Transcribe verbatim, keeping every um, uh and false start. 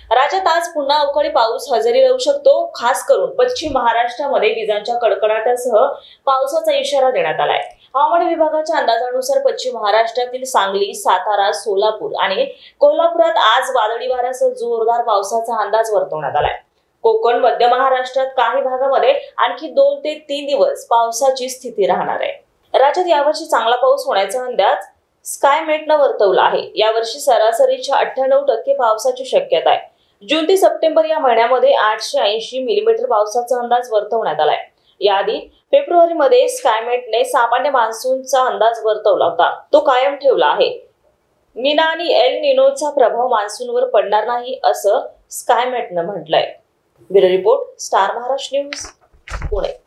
राज्यात आज पुन्हा अवकाळी पाऊस हजेरी लावू शकतो। खास करून पश्चिम महाराष्ट्रामध्ये विजांच्या कडकडाटासह पावसाचा इशारा देण्यात आलाय। हवामान विभागाच्या अंदाजानुसार पश्चिम महाराष्ट्रातील सांगली, सातारा, सोलापूर आणि कोल्हापुरात आज वादळी वाऱ्यासह जोरदार पावसाचा अंदाज वर्तवण्यात आलाय। कोकण, मध्य महाराष्ट्रात काही भागामध्ये आणखी दोन ते तीन दिवस पावसाची स्थिती राहणार आहे। राज्यात यावर्षी चांगला पाऊस होण्याचा अंदाज स्कायमेटनं वर्तवला आहे। यावर्षी सरासरीच्या अठ्ठ्याण्णव टक्के पावसाची शक्यता आहे। जून ते सप्टेंबर या महिन्यामध्ये आठशे ऐंशी मिलीमीटर पावसाचा अंदाज वर्तवण्यात आलाय। याआधी फेब्रुवारीमध्ये स्कायमेटने सामान्य मान्सूनचा अंदाज वर्तवला होता, तो कायम ठेवला आहे। नीना आणि एल निनोचा प्रभाव मान्सूनवर पडणार नाही असं स्कायमेटनं म्हटलंय। Bureau report, star Maharashtra news, Pune.